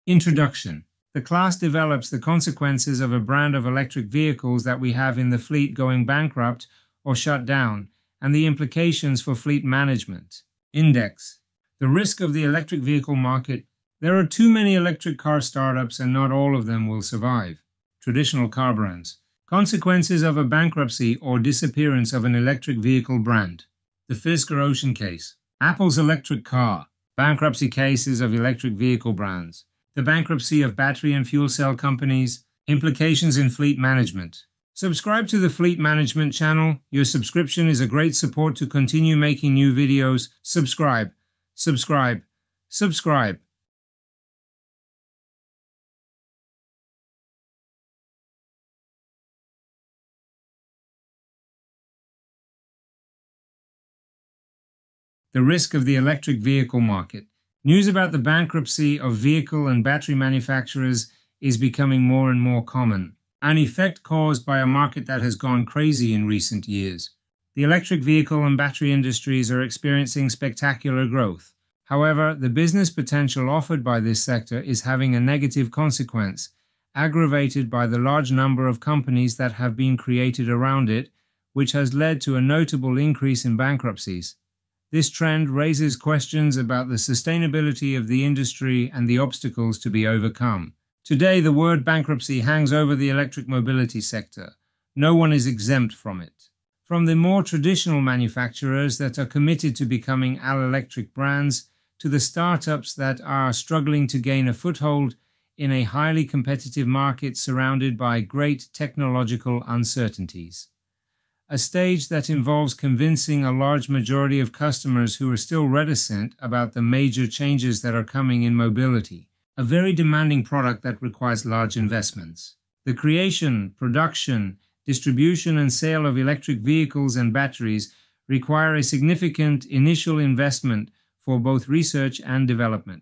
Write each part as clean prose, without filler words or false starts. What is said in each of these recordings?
Introduction. The class develops the consequences of a brand of electric vehicles that we have in the fleet going bankrupt or shut down, and the implications for fleet management. Index. The risk of the electric vehicle market. There are too many electric car startups and not all of them will survive. Traditional car brands. Consequences of a bankruptcy or disappearance of an electric vehicle brand. The Fisker Ocean case. Apple's electric car. Bankruptcy cases of electric vehicle brands. The bankruptcy of battery and fuel cell companies. Implications in fleet management. Subscribe to the Fleet Management channel. Your subscription is a great support to continue making new videos. Subscribe, subscribe, subscribe. The risk of the electric vehicle market. News about the bankruptcy of vehicle and battery manufacturers is becoming more and more common, an effect caused by a market that has gone crazy in recent years. The electric vehicle and battery industries are experiencing spectacular growth. However, the business potential offered by this sector is having a negative consequence, aggravated by the large number of companies that have been created around it, which has led to a notable increase in bankruptcies. This trend raises questions about the sustainability of the industry and the obstacles to be overcome. Today, the word bankruptcy hangs over the electric mobility sector. No one is exempt from it. From the more traditional manufacturers that are committed to becoming all-electric brands, to the startups that are struggling to gain a foothold in a highly competitive market surrounded by great technological uncertainties. A stage that involves convincing a large majority of customers who are still reticent about the major changes that are coming in mobility. A very demanding product that requires large investments. The creation, production, distribution and sale of electric vehicles and batteries require a significant initial investment for both research and development.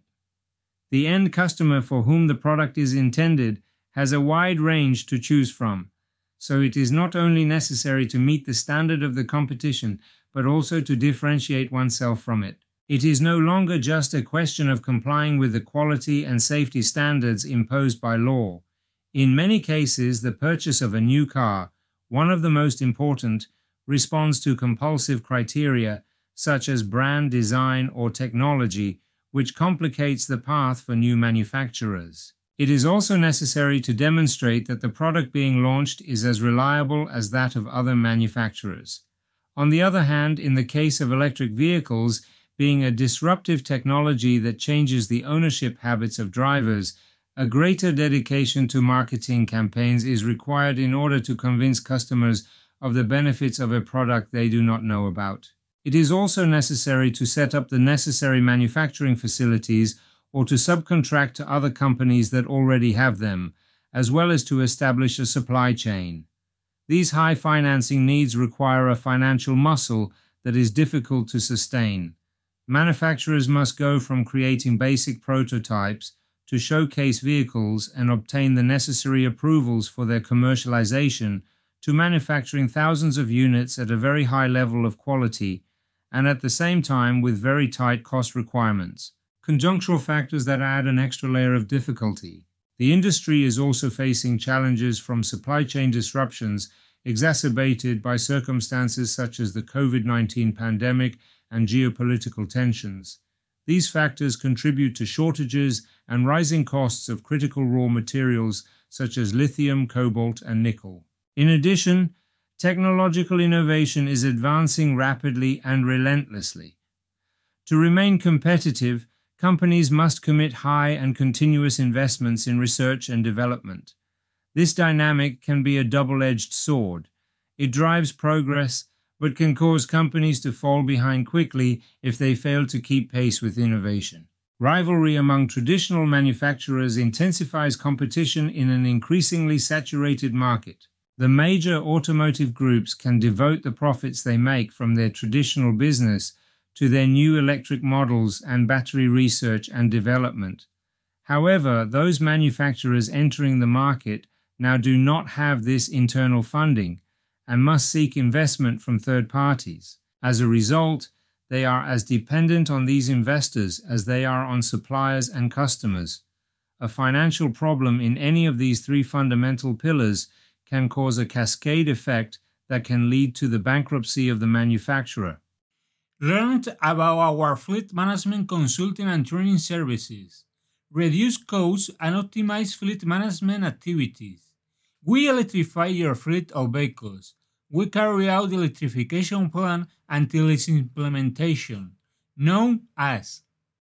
The end customer for whom the product is intended has a wide range to choose from. So it is not only necessary to meet the standard of the competition, but also to differentiate oneself from it. It is no longer just a question of complying with the quality and safety standards imposed by law. In many cases, the purchase of a new car, one of the most important, responds to compulsive criteria such as brand, design, or technology, which complicates the path for new manufacturers. It is also necessary to demonstrate that the product being launched is as reliable as that of other manufacturers. On the other hand, in the case of electric vehicles, being a disruptive technology that changes the ownership habits of drivers, a greater dedication to marketing campaigns is required in order to convince customers of the benefits of a product they do not know about. It is also necessary to set up the necessary manufacturing facilities or to subcontract to other companies that already have them, as well as to establish a supply chain. These high financing needs require a financial muscle that is difficult to sustain. Manufacturers must go from creating basic prototypes to showcase vehicles and obtain the necessary approvals for their commercialization to manufacturing thousands of units at a very high level of quality and at the same time with very tight cost requirements. Conjunctural factors that add an extra layer of difficulty. The industry is also facing challenges from supply chain disruptions exacerbated by circumstances such as the COVID-19 pandemic and geopolitical tensions. These factors contribute to shortages and rising costs of critical raw materials such as lithium, cobalt, and nickel. In addition, technological innovation is advancing rapidly and relentlessly. To remain competitive, companies must commit high and continuous investments in research and development. This dynamic can be a double-edged sword. It drives progress, but can cause companies to fall behind quickly if they fail to keep pace with innovation. Rivalry among traditional manufacturers intensifies competition in an increasingly saturated market. The major automotive groups can devote the profits they make from their traditional business to their new electric models and battery research and development. However, those manufacturers entering the market now do not have this internal funding and must seek investment from third parties. As a result, they are as dependent on these investors as they are on suppliers and customers. a financial problem in any of these three fundamental pillars can cause a cascade effect that can lead to the bankruptcy of the manufacturer. Learned about our fleet management consulting and training services. Reduce costs and optimize fleet management activities. We electrify your fleet of vehicles. We carry out the electrification plan until its implementation, known as.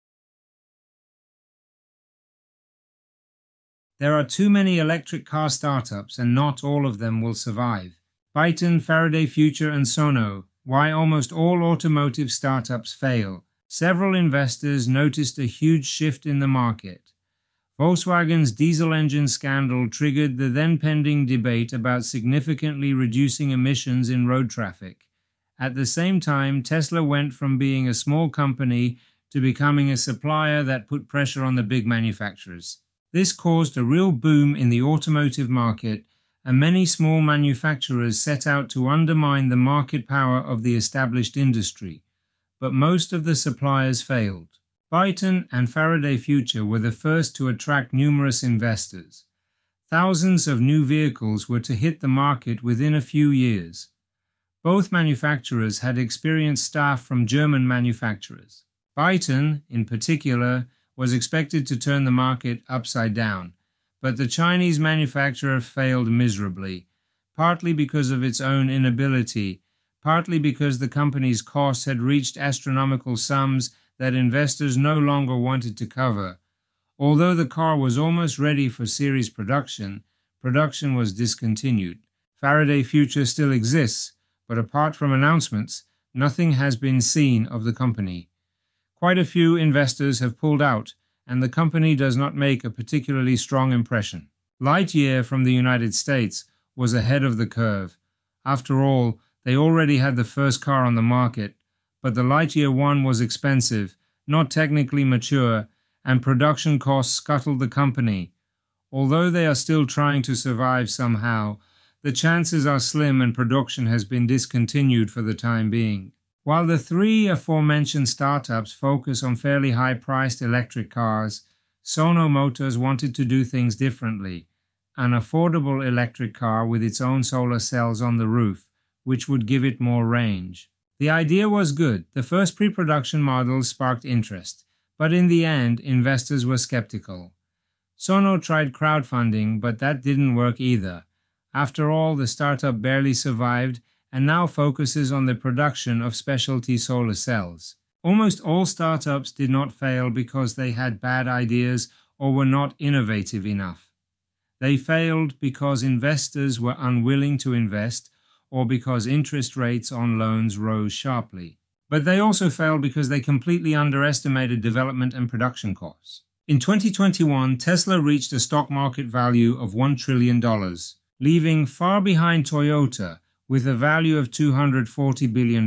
There are too many electric car startups and not all of them will survive. Byton, Faraday Future and Sono. Why almost all automotive startups fail. Several investors noticed a huge shift in the market. Volkswagen's diesel engine scandal triggered the then pending debate about significantly reducing emissions in road traffic. At the same time, Tesla went from being a small company to becoming a supplier that put pressure on the big manufacturers. This caused a real boom in the automotive market, and many small manufacturers set out to undermine the market power of the established industry, but most of the suppliers failed. Byton and Faraday Future were the first to attract numerous investors. Thousands of new vehicles were to hit the market within a few years. Both manufacturers had experienced staff from German manufacturers. Byton, in particular, was expected to turn the market upside down, but the Chinese manufacturer failed miserably, partly because of its own inability, partly because the company's costs had reached astronomical sums that investors no longer wanted to cover. Although the car was almost ready for series production, production was discontinued. Faraday Future still exists, but apart from announcements, nothing has been seen of the company. Quite a few investors have pulled out, and the company does not make a particularly strong impression. Lightyear from the United States was ahead of the curve. After all, they already had the first car on the market, but the Lightyear 1 was expensive, not technically mature, and production costs scuttled the company. Although they are still trying to survive somehow, the chances are slim and production has been discontinued for the time being. While the three aforementioned startups focus on fairly high-priced electric cars, Sono Motors wanted to do things differently. An affordable electric car with its own solar cells on the roof, which would give it more range. The idea was good. The first pre-production models sparked interest, but in the end, investors were skeptical. Sono tried crowdfunding, but that didn't work either. After all, the startup barely survived and now focuses on the production of specialty solar cells. Almost all startups did not fail because they had bad ideas or were not innovative enough. They failed because investors were unwilling to invest or because interest rates on loans rose sharply. But they also failed because they completely underestimated development and production costs. In 2021, Tesla reached a stock market value of $1 trillion, leaving far behind Toyota with a value of $240 billion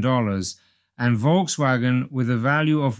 and Volkswagen with a value of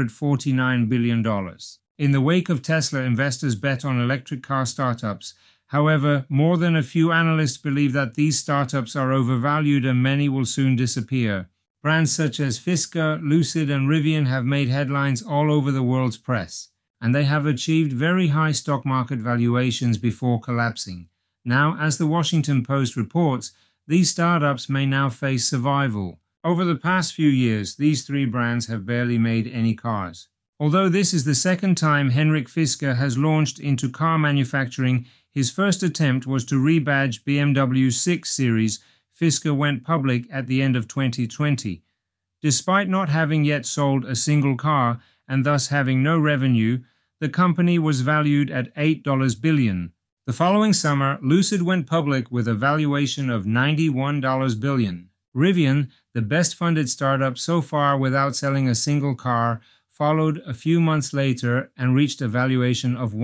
$149 billion. In the wake of Tesla, investors bet on electric car startups. However, more than a few analysts believe that these startups are overvalued and many will soon disappear. Brands such as Fisker, Lucid and Rivian have made headlines all over the world's press, and they have achieved very high stock market valuations before collapsing. Now, as the Washington Post reports, these startups may now face survival. Over the past few years, these three brands have barely made any cars. Although this is the second time Henrik Fisker has launched into car manufacturing, his first attempt was to rebadge BMW 6 Series. Fisker went public at the end of 2020. Despite not having yet sold a single car and thus having no revenue, the company was valued at $8 billion. The following summer, Lucid went public with a valuation of $91 billion. Rivian, the best-funded startup so far without selling a single car, followed a few months later and reached a valuation of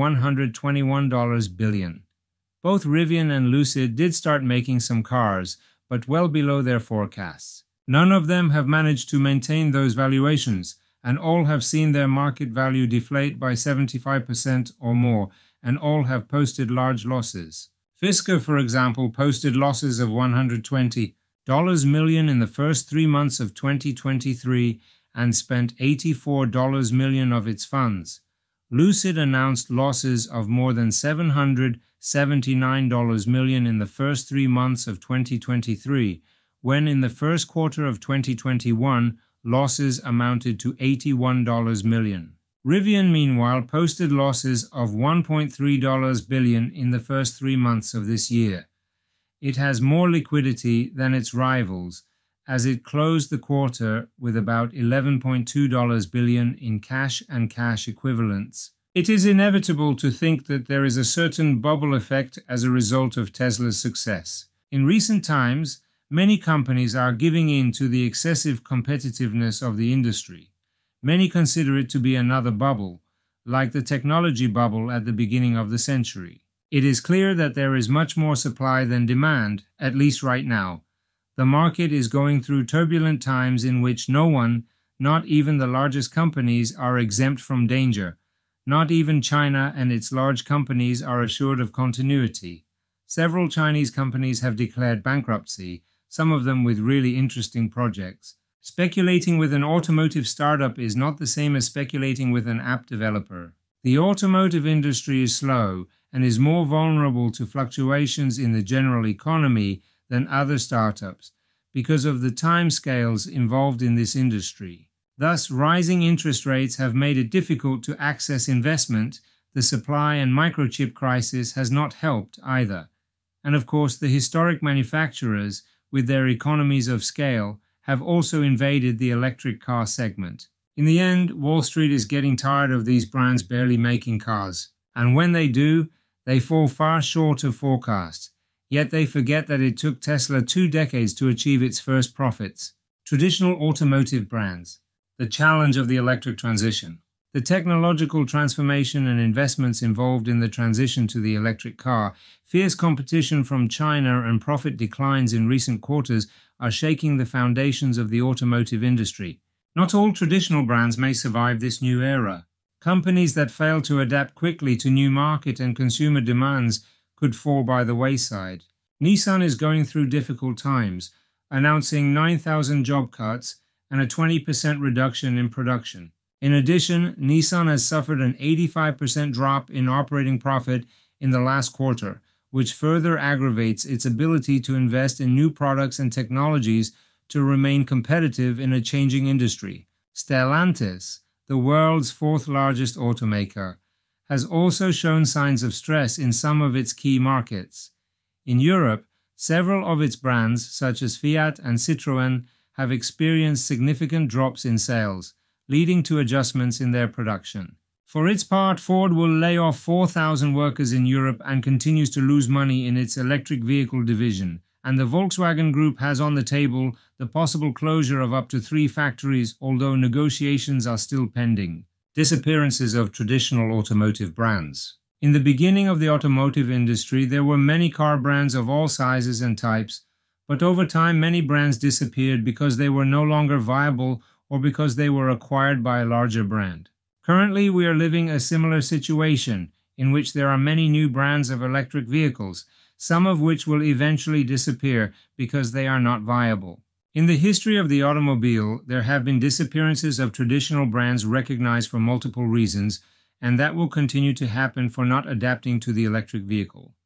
$121 billion. Both Rivian and Lucid did start making some cars, but well below their forecasts. None of them have managed to maintain those valuations, and all have seen their market value deflate by 75% or more, and all have posted large losses. Fisker, for example, posted losses of $120 million in the first 3 months of 2023 and spent $84 million of its funds. Lucid announced losses of more than $779 million in the first 3 months of 2023, when in the first quarter of 2021, losses amounted to $81 million. Rivian, meanwhile, posted losses of $1.3 billion in the first 3 months of this year. It has more liquidity than its rivals, as it closed the quarter with about $11.2 billion in cash and cash equivalents. It is inevitable to think that there is a certain bubble effect as a result of Tesla's success. In recent times, many companies are giving in to the excessive competitiveness of the industry. Many consider it to be another bubble, like the technology bubble at the beginning of the century. It is clear that there is much more supply than demand, at least right now. The market is going through turbulent times in which no one, not even the largest companies, are exempt from danger. Not even China and its large companies are assured of continuity. Several Chinese companies have declared bankruptcy, some of them with really interesting projects. Speculating with an automotive startup is not the same as speculating with an app developer. The automotive industry is slow and is more vulnerable to fluctuations in the general economy than other startups because of the timescales involved in this industry. Thus, rising interest rates have made it difficult to access investment. The supply and microchip crisis has not helped either. And of course, the historic manufacturers, with their economies of scale, have also invaded the electric car segment. In the end, Wall Street is getting tired of these brands barely making cars. And when they do, they fall far short of forecasts. Yet they forget that it took Tesla 2 decades to achieve its first profits. Traditional automotive brands. The challenge of the electric transition. The technological transformation and investments involved in the transition to the electric car, fierce competition from China and profit declines in recent quarters are shaking the foundations of the automotive industry. Not all traditional brands may survive this new era. Companies that fail to adapt quickly to new market and consumer demands could fall by the wayside. Nissan is going through difficult times, announcing 9,000 job cuts and a 20% reduction in production. In addition, Nissan has suffered an 85% drop in operating profit in the last quarter, which further aggravates its ability to invest in new products and technologies to remain competitive in a changing industry. Stellantis, the world's 4th largest automaker, has also shown signs of stress in some of its key markets. In Europe, several of its brands, such as Fiat and Citroën, have experienced significant drops in sales, leading to adjustments in their production. For its part, Ford will lay off 4,000 workers in Europe and continues to lose money in its electric vehicle division, and the Volkswagen Group has on the table the possible closure of up to 3 factories, although negotiations are still pending. Disappearances of traditional automotive brands. In the beginning of the automotive industry, there were many car brands of all sizes and types, but over time many brands disappeared because they were no longer viable or because they were acquired by a larger brand. Currently, we are living a similar situation in which there are many new brands of electric vehicles, some of which will eventually disappear because they are not viable. In the history of the automobile, there have been disappearances of traditional brands recognized for multiple reasons, and that will continue to happen for not adapting to the electric vehicle.